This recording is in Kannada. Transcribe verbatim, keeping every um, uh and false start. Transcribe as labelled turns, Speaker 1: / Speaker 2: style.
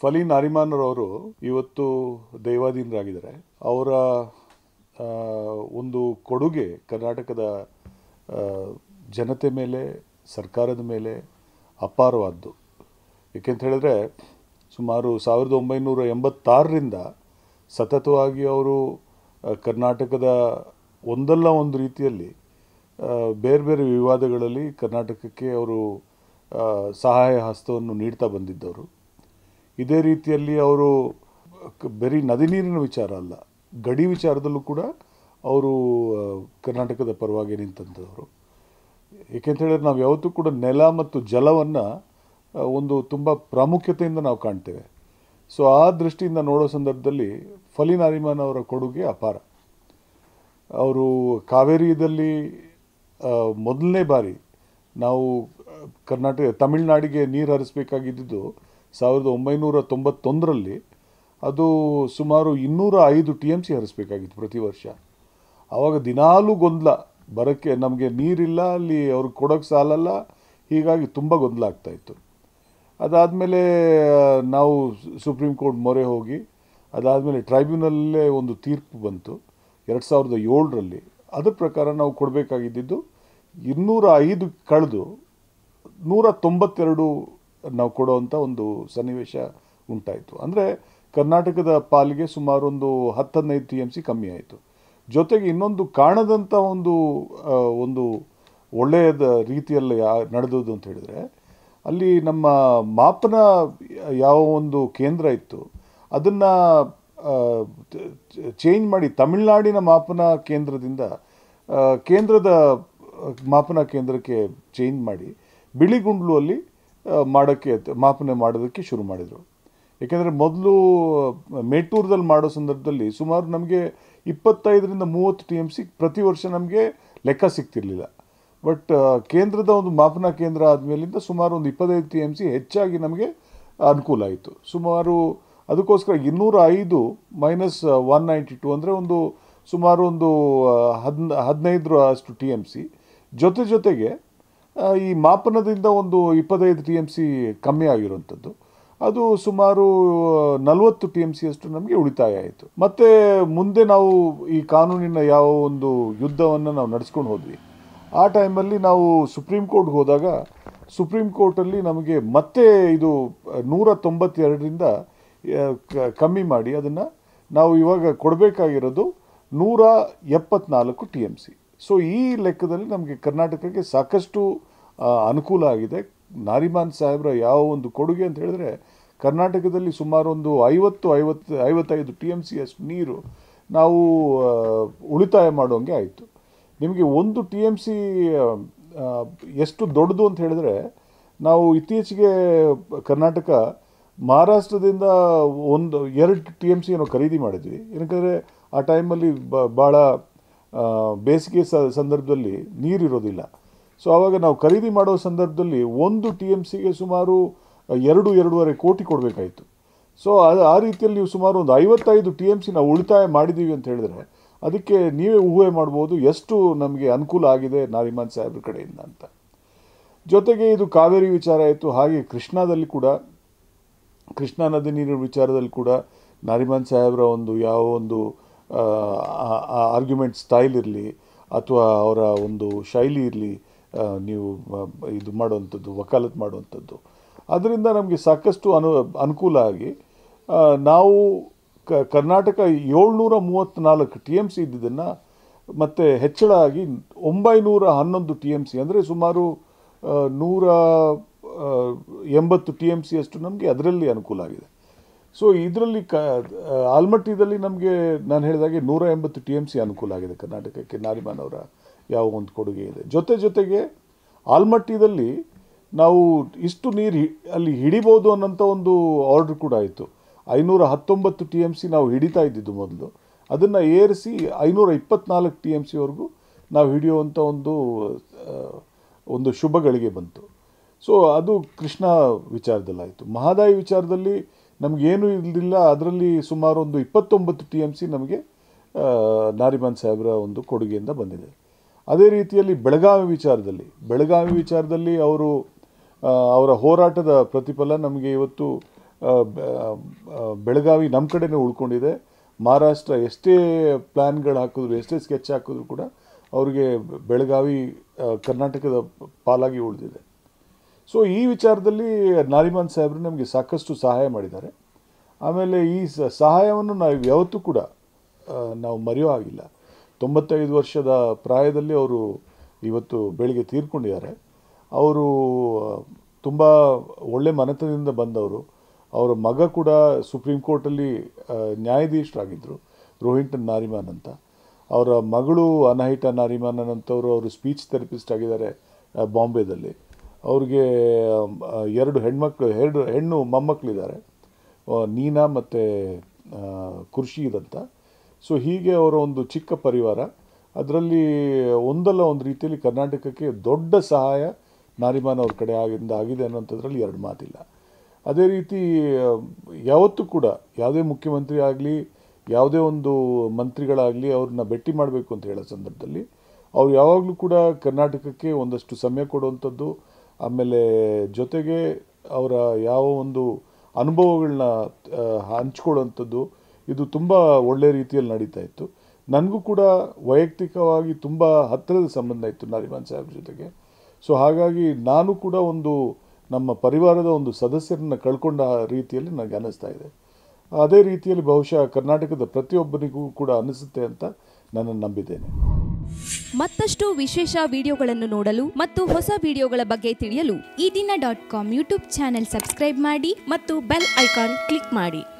Speaker 1: ಫಲಿ ನಾರಿಮನ್ನರವರು ಇವತ್ತು ದೈವಾಧೀನರಾಗಿದ್ದಾರೆ. ಅವರ ಒಂದು ಕೊಡುಗೆ ಕರ್ನಾಟಕದ ಜನತೆ ಮೇಲೆ, ಸರ್ಕಾರದ ಮೇಲೆ ಅಪಾರವಾದ್ದು. ಏಕೆಂತ ಹೇಳಿದ್ರೆ ಸುಮಾರು ಸಾವಿರದ ಒಂಬೈನೂರ ಎಂಬತ್ತಾರರಿಂದ ಸತತವಾಗಿ ಅವರು ಕರ್ನಾಟಕದ ಒಂದಲ್ಲ ಒಂದು ರೀತಿಯಲ್ಲಿ ಬೇರೆ ಬೇರೆ ವಿವಾದಗಳಲ್ಲಿ ಕರ್ನಾಟಕಕ್ಕೆ ಅವರು ಸಹಾಯ ಹಸ್ತವನ್ನು ನೀಡ್ತಾ ಬಂದಿದ್ದವರು. ಇದೇ ರೀತಿಯಲ್ಲಿ ಅವರು ಬರೀ ನದಿ ನೀರಿನ ವಿಚಾರ ಅಲ್ಲ, ಗಡಿ ವಿಚಾರದಲ್ಲೂ ಕೂಡ ಅವರು ಕರ್ನಾಟಕದ ಪರವಾಗಿ ನಿಂತಂಥವರು. ಏಕೆಂತ ಹೇಳಿದ್ರೆ ನಾವು ಯಾವತ್ತೂ ಕೂಡ ನೆಲ ಮತ್ತು ಜಲವನ್ನು ಒಂದು ತುಂಬ ಪ್ರಾಮುಖ್ಯತೆಯಿಂದ ನಾವು ಕಾಣ್ತೇವೆ. ಸೊ ಆ ದೃಷ್ಟಿಯಿಂದ ನೋಡೋ ಸಂದರ್ಭದಲ್ಲಿ ಫಲಿ ನಾರಿಮನ್ ಅವರ ಕೊಡುಗೆ ಅಪಾರ. ಅವರು ಕಾವೇರಿಯಲ್ಲಿ ಮೊದಲನೇ ಬಾರಿ ನಾವು ಕರ್ನಾಟಕ ತಮಿಳುನಾಡಿಗೆ ನೀರು ಹರಿಸಬೇಕಾಗಿದ್ದು ಸಾವಿರದ ಒಂಬೈನೂರ ತೊಂಬತ್ತೊಂದರಲ್ಲಿ. ಅದು ಸುಮಾರು ಇನ್ನೂರ ಐದು ಟಿ ಎಮ್ ಸಿ ಹರಿಸಬೇಕಾಗಿತ್ತು ಪ್ರತಿ ವರ್ಷ. ಆವಾಗ ದಿನಾಲೂ ಗೊಂದಲ, ಬರೋಕ್ಕೆ ನಮಗೆ ನೀರಿಲ್ಲ, ಅಲ್ಲಿ ಅವ್ರಿಗೆ ಕೊಡೋಕ್ಕೆ ಸಾಲಲ್ಲ, ಹೀಗಾಗಿ ತುಂಬ ಗೊಂದಲ ಆಗ್ತಾಯಿತ್ತು. ಅದಾದಮೇಲೆ ನಾವು ಸುಪ್ರೀಂ ಕೋರ್ಟ್ ಮೊರೆ ಹೋಗಿ ಅದಾದಮೇಲೆ ಟ್ರೈಬ್ಯುನಲ್ಲೇ ಒಂದು ತೀರ್ಪು ಬಂತು ಎರಡು ಸಾವಿರದ ಏಳರಲ್ಲಿ. ಅದ್ರ ಪ್ರಕಾರ ನಾವು ಕೊಡಬೇಕಾಗಿದ್ದು ಇನ್ನೂರ ಐದು ಕಳೆದು ನೂರ ತೊಂಬತ್ತೆರಡು ನಾವು ಕೊಡೋವಂಥ ಒಂದು ಸನ್ನಿವೇಶ ಉಂಟಾಯಿತು. ಅಂದರೆ ಕರ್ನಾಟಕದ ಪಾಲಿಗೆ ಸುಮಾರು ಒಂದು ಹತ್ತು ಹದಿನೈದು ಟಿ ಎಮ್ ಸಿ ಕಮ್ಮಿ ಆಯಿತು. ಜೊತೆಗೆ ಇನ್ನೊಂದು ಕಾಣದಂಥ ಒಂದು ಒಂದು ಒಳ್ಳೆಯದ ರೀತಿಯಲ್ಲಿ ನಡೆದದ್ದು ಅಂತ ಹೇಳಿದರೆ, ಅಲ್ಲಿ ನಮ್ಮ ಮಾಪನ ಯಾವ ಒಂದು ಕೇಂದ್ರ ಇತ್ತು ಅದನ್ನು ಚೇಂಜ್ ಮಾಡಿ ತಮಿಳುನಾಡಿನ ಮಾಪನ ಕೇಂದ್ರದಿಂದ ಕೇಂದ್ರದ ಮಾಪನ ಕೇಂದ್ರಕ್ಕೆ ಚೇಂಜ್ ಮಾಡಿ ಬಿಳಿಗುಂಡ್ಲು ಅಲ್ಲಿ ಮಾಡೋಕ್ಕೆ ಮಾಪನೆ ಮಾಡೋದಕ್ಕೆ ಶುರು ಮಾಡಿದರು. ಏಕೆಂದರೆ ಮೊದಲು ಮೇಟೂರದಲ್ಲಿ ಮಾಡೋ ಸಂದರ್ಭದಲ್ಲಿ ಸುಮಾರು ನಮಗೆ ಇಪ್ಪತ್ತೈದರಿಂದ ಮೂವತ್ತು ಟಿ ಎಮ್ ಸಿ ಪ್ರತಿ ವರ್ಷ ನಮಗೆ ಲೆಕ್ಕ ಸಿಗ್ತಿರ್ಲಿಲ್ಲ. ಬಟ್ ಕೇಂದ್ರದ ಒಂದು ಮಾಪನ ಕೇಂದ್ರ ಆದಮೇಲಿಂದ ಸುಮಾರು ಒಂದು ಇಪ್ಪತ್ತೈದು ಟಿ ಎಮ್ ಸಿ ಹೆಚ್ಚಾಗಿ ನಮಗೆ ಅನುಕೂಲ ಆಯಿತು. ಸುಮಾರು ಅದಕ್ಕೋಸ್ಕರ ಇನ್ನೂರ ಐದು ಮೈನಸ್ ಒನ್ ನೈಂಟಿ ಟು ಅಂದರೆ ಒಂದು ಸುಮಾರು ಒಂದು ಹದ್ ಹದಿನೈದರ ಅಷ್ಟು ಟಿ ಎಮ್ ಸಿ ಜೊತೆ ಜೊತೆಗೆ ಈ ಮಾಪನದಿಂದ ಒಂದು ಇಪ್ಪತ್ತೈದು ಟಿ ಎಮ್ ಸಿ ಕಮ್ಮಿ ಆಗಿರುವಂಥದ್ದು. ಅದು ಸುಮಾರು ನಲವತ್ತು ಟಿ ಎಮ್ ಸಿ ಅಷ್ಟು ನಮಗೆ ಉಳಿತಾಯ ಆಯಿತು. ಮತ್ತು ಮುಂದೆ ನಾವು ಈ ಕಾನೂನಿನ ಯಾವ ಒಂದು ಯುದ್ಧವನ್ನು ನಾವು ನಡೆಸ್ಕೊಂಡು ಹೋದ್ವಿ. ಆ ಟೈಮಲ್ಲಿ ನಾವು ಸುಪ್ರೀಂ ಕೋರ್ಟ್ಗೆ ಹೋದಾಗ ಸುಪ್ರೀಂ ಕೋರ್ಟಲ್ಲಿ ನಮಗೆ ಮತ್ತೆ ಇದು ನೂರ ತೊಂಬತ್ತೆರಡರಿಂದ ಕಮ್ಮಿ ಮಾಡಿ ಅದನ್ನು ನಾವು ಇವಾಗ ಕೊಡಬೇಕಾಗಿರೋದು ನೂರ ಎಪ್ಪತ್ನಾಲ್ಕು ಟಿ ಎಮ್ ಸಿ. ಸೊ ಈ ಲೆಕ್ಕದಲ್ಲಿ ನಮಗೆ ಕರ್ನಾಟಕಕ್ಕೆ ಸಾಕಷ್ಟು ಅನುಕೂಲ ಆಗಿದೆ. ನಾರಿಮನ್ ಸಾಹೇಬ್ರ ಯಾವ ಒಂದು ಕೊಡುಗೆ ಅಂತ ಹೇಳಿದ್ರೆ, ಕರ್ನಾಟಕದಲ್ಲಿ ಸುಮಾರು ಒಂದು ಐವತ್ತು ಐವತ್ತು ಐವತ್ತೈದು ಟಿ ಎಮ್ ಸಿ ಅಷ್ಟು ನೀರು ನಾವು ಉಳಿತಾಯ ಮಾಡೋಂಗೆ ಆಯಿತು. ನಿಮಗೆ ಒಂದು ಟಿ ಎಮ್ ಸಿ ಎಷ್ಟು ದೊಡ್ಡದು ಅಂತ ಹೇಳಿದ್ರೆ, ನಾವು ಇತ್ತೀಚೆಗೆ ಕರ್ನಾಟಕ ಮಹಾರಾಷ್ಟ್ರದಿಂದ ಒಂದು ಎರಡು ಟಿ ಎಮ್ ಸಿ ಏನೋ ಖರೀದಿ ಮಾಡಿದ್ವಿ. ಏನಕ್ಕೆ ಆ ಟೈಮಲ್ಲಿ ಬ ಭಾಳ ಬೇಸಿಗೆ ಸಂದರ್ಭದಲ್ಲಿ ನೀರಿರೋದಿಲ್ಲ. ಸೊ ಆವಾಗ ನಾವು ಖರೀದಿ ಮಾಡೋ ಸಂದರ್ಭದಲ್ಲಿ ಒಂದು ಟಿ ಎಮ್ ಸಿಗೆ ಸುಮಾರು ಎರಡು ಎರಡೂವರೆ ಕೋಟಿ ಕೊಡಬೇಕಾಯಿತು. ಸೊ ಅದು ಆ ರೀತಿಯಲ್ಲಿ ನೀವು ಸುಮಾರು ಒಂದು ಐವತ್ತೈದು ಟಿ ಎಮ್ ಸಿ ನಾವು ಉಳಿತಾಯ ಮಾಡಿದ್ದೀವಿ ಅಂತ ಹೇಳಿದ್ರೆ, ಅದಕ್ಕೆ ನೀವೇ ಊಹೆ ಮಾಡ್ಬೋದು ಎಷ್ಟು ನಮಗೆ ಅನುಕೂಲ ಆಗಿದೆ ನಾರಿಮನ್ ಸಾಹೇಬ್ರ ಕಡೆಯಿಂದ ಅಂತ. ಜೊತೆಗೆ ಇದು ಕಾವೇರಿ ವಿಚಾರ ಆಯಿತು. ಹಾಗೆ ಕೃಷ್ಣಾದಲ್ಲಿ ಕೂಡ, ಕೃಷ್ಣಾ ನದಿ ನೀರಿನ ವಿಚಾರದಲ್ಲಿ ಕೂಡ ನಾರಿಮನ್ ಸಾಹೇಬ್ರ ಒಂದು ಯಾವ ಒಂದು ಆರ್ಗ್ಯುಮೆಂಟ್ ಸ್ಟೈಲ್ ಇರಲಿ ಅಥವಾ ಅವರ ಒಂದು ಶೈಲಿ ಇರಲಿ, ನೀವು ಇದು ಮಾಡುವಂಥದ್ದು, ವಕಾಲತ್ ಮಾಡುವಂಥದ್ದು, ಅದರಿಂದ ನಮಗೆ ಸಾಕಷ್ಟು ಅನು ಅನುಕೂಲ ಆಗಿ ನಾವು ಕ ಕರ್ನಾಟಕ ಏಳ್ನೂರ ಮೂವತ್ತ್ನಾಲ್ಕು ಟಿ ಎಮ್ ಸಿ ಇದ್ದಿದ್ದನ್ನು ಮತ್ತು ಹೆಚ್ಚಳ ಆಗಿ ಒಂಬೈನೂರ ಹನ್ನೊಂದು ಟಿ ಎಮ್ ಸಿ ಅಂದರೆ ಸುಮಾರು ನೂರ ಎಂಬತ್ತು ಟಿ ಎಮ್ ಸಿ ಅಷ್ಟು ನಮಗೆ ಅದರಲ್ಲಿ ಅನುಕೂಲ ಆಗಿದೆ. ಸೊ ಇದರಲ್ಲಿ ಕ ಆಲ್ಮಟ್ಟಿದಲ್ಲಿ ನಮಗೆ ನಾನು ಹೇಳಿದಾಗೆ ನೂರ ಎಂಬತ್ತು ಟಿ ಎಮ್ ಸಿ ಅನುಕೂಲ ಆಗಿದೆ ಕರ್ನಾಟಕಕ್ಕೆ ನಾರಿಮನ್ ಅವರ ಯಾವ ಒಂದು ಕೊಡುಗೆ ಇದೆ. ಜೊತೆ ಜೊತೆಗೆ ಆಲ್ಮಟ್ಟಿದಲ್ಲಿ ನಾವು ಇಷ್ಟು ನೀರು ಅಲ್ಲಿ ಹಿಡಿಬೋದು ಅನ್ನೋಂಥ ಒಂದು ಆರ್ಡ್ರ್ ಕೂಡ ಆಯಿತು. ಐನೂರ ಹತ್ತೊಂಬತ್ತು ಟಿ ಎಮ್ ಸಿ ನಾವು ಹಿಡಿತಾ ಇದ್ದಿದ್ದು ಮೊದಲು, ಅದನ್ನು ಏರಿಸಿ ಐನೂರ ಇಪ್ಪತ್ತ್ನಾಲ್ಕು ಟಿ ಎಮ್ ಸಿವರೆಗೂ ನಾವು ಹಿಡಿಯುವಂಥ ಒಂದು ಒಂದು ಶುಭಗಳಿಗೆ ಬಂತು. ಸೊ ಅದು ಕೃಷ್ಣ ವಿಚಾರದಲ್ಲಾಯಿತು. ಮಹದಾಯಿ ವಿಚಾರದಲ್ಲಿ ನಮಗೇನು ಇರಲಿಲ್ಲ, ಅದರಲ್ಲಿ ಸುಮಾರು ಒಂದು ಇಪ್ಪತ್ತೊಂಬತ್ತು ಟಿ ಎಮ್ ಸಿ ನಮಗೆ ನಾರಿಮನ್ ಸಾಹೇಬ್ರ ಒಂದು ಕೊಡುಗೆಯಿಂದ ಬಂದಿದೆ. ಅದೇ ರೀತಿಯಲ್ಲಿ ಬೆಳಗಾವಿ ವಿಚಾರದಲ್ಲಿ ಬೆಳಗಾವಿ ವಿಚಾರದಲ್ಲಿ ಅವರು ಅವರ ಹೋರಾಟದ ಪ್ರತಿಫಲ ನಮಗೆ ಇವತ್ತು ಬೆಳಗಾವಿ ನಮ್ಮ ಕಡೆನೇ ಉಳ್ಕೊಂಡಿದೆ. ಮಹಾರಾಷ್ಟ್ರ ಎಷ್ಟೇ ಪ್ಲ್ಯಾನ್ಗಳು ಹಾಕಿದ್ರು, ಎಷ್ಟೇ ಸ್ಕೆಚ್ ಹಾಕಿದ್ರು ಕೂಡ ಅವ್ರಿಗೆ ಬೆಳಗಾವಿ ಕರ್ನಾಟಕದ ಪಾಲಾಗಿ ಉಳಿದಿದೆ. ಸೊ ಈ ವಿಚಾರದಲ್ಲಿ ನಾರಿಮನ್ ಸಾಹೇಬರು ನಮಗೆ ಸಾಕಷ್ಟು ಸಹಾಯ ಮಾಡಿದ್ದಾರೆ. ಆಮೇಲೆ ಈ ಸಹಾಯವನ್ನು ನಾವು ಯಾವತ್ತೂ ಕೂಡ ನಾವು ಮರೆಯೋ ಆಗಿಲ್ಲ. ತೊಂಬತ್ತೈದು ವರ್ಷದ ಪ್ರಾಯದಲ್ಲಿ ಅವರು ಇವತ್ತು ಬೆಳಿಗ್ಗೆ ತೀರ್ಕೊಂಡಿದ್ದಾರೆ. ಅವರು ತುಂಬ ಒಳ್ಳೆ ಮನೆತನದಿಂದ ಬಂದವರು. ಅವರ ಮಗ ಕೂಡ ಸುಪ್ರೀಂ ಕೋರ್ಟಲ್ಲಿ ನ್ಯಾಯಾಧೀಶರಾಗಿದ್ದರು, ರೋಹಿಂಟನ್ ನಾರಿಮನ್ ಅಂತ. ಅವರ ಮಗಳು ಅನಹಿತಾ ನಾರಿಮನ್ ಅಂತವರು ಅವರು ಸ್ಪೀಚ್ ಥೆರಪಿಸ್ಟ್ ಆಗಿದ್ದಾರೆ ಬಾಂಬೆದಲ್ಲಿ. ಅವ್ರಿಗೆ ಎರಡು ಹೆಣ್ಮಕ್ಳು ಎರಡು ಹೆಣ್ಣು ಮೊಮ್ಮಕ್ಕಳಿದ್ದಾರೆ, ನೀನಾ ಮತ್ತು ಖುರ್ಷೀದ್ ಅಂತ. ಸೊ ಹೀಗೆ ಅವರ ಒಂದು ಚಿಕ್ಕ ಪರಿವಾರ. ಅದರಲ್ಲಿ ಒಂದಲ್ಲ ಒಂದು ರೀತಿಯಲ್ಲಿ ಕರ್ನಾಟಕಕ್ಕೆ ದೊಡ್ಡ ಸಹಾಯ ನಾರಿಮನ್ ಅವ್ರ ಕಡೆ ಆಗಿಂದ ಆಗಿದೆ ಅನ್ನೋಂಥದ್ರಲ್ಲಿ ಎರಡು ಮಾತಿಲ್ಲ. ಅದೇ ರೀತಿ ಯಾವತ್ತೂ ಕೂಡ ಯಾವುದೇ ಮುಖ್ಯಮಂತ್ರಿ ಆಗಲಿ, ಯಾವುದೇ ಒಂದು ಮಂತ್ರಿಗಳಾಗಲಿ ಅವ್ರನ್ನ ಭೇಟಿ ಮಾಡಬೇಕು ಅಂತ ಹೇಳೋ ಸಂದರ್ಭದಲ್ಲಿ ಅವ್ರು ಯಾವಾಗಲೂ ಕೂಡ ಕರ್ನಾಟಕಕ್ಕೆ ಒಂದಷ್ಟು ಸಮಯ ಕೊಡುವಂಥದ್ದು, ಆಮೇಲೆ ಜೊತೆಗೆ ಅವರ ಯಾವ ಒಂದು ಅನುಭವಗಳನ್ನ ಹಂಚ್ಕೊಳ್ಳೋವಂಥದ್ದು, ಇದು ತುಂಬ ಒಳ್ಳೆಯ ರೀತಿಯಲ್ಲಿ ನಡೀತಾ ಇತ್ತು. ನನಗೂ ಕೂಡ ವೈಯಕ್ತಿಕವಾಗಿ ತುಂಬ ಹತ್ತಿರದ ಸಂಬಂಧ ಇತ್ತು ನಾರಿಮನ್ ಸಾಹೇಬ್ರ ಜೊತೆಗೆ. ಸೊ ಹಾಗಾಗಿ ನಾನು ಕೂಡ ಒಂದು ನಮ್ಮ ಪರಿವಾರದ ಒಂದು ಸದಸ್ಯರನ್ನು ಕಳ್ಕೊಂಡ ರೀತಿಯಲ್ಲಿ ನನಗೆ ಅನ್ನಿಸ್ತಾ ಇದೆ. ಅದೇ ರೀತಿಯಲ್ಲಿ ಬಹುಶಃ ಕರ್ನಾಟಕದ ಪ್ರತಿಯೊಬ್ಬರಿಗೂ ಕೂಡ ಅನಿಸುತ್ತೆ ಅಂತ ನಾನು ನಂಬಿದ್ದೇನೆ.
Speaker 2: ಮತ್ತಷ್ಟು ವಿಶೇಷ ವಿಡಿಯೋಗಳನ್ನು ನೋಡಲು ಮತ್ತು ಹೊಸ ವಿಡಿಯೋಗಳ ಬಗ್ಗೆ ತಿಳಿಯಲು ಈ ದಿನ dot com YouTube channel subscribe ಮಾಡಿ ಮತ್ತು ಬೆಲ್ ಐಕಾನ್ ಕ್ಲಿಕ್ ಮಾಡಿ.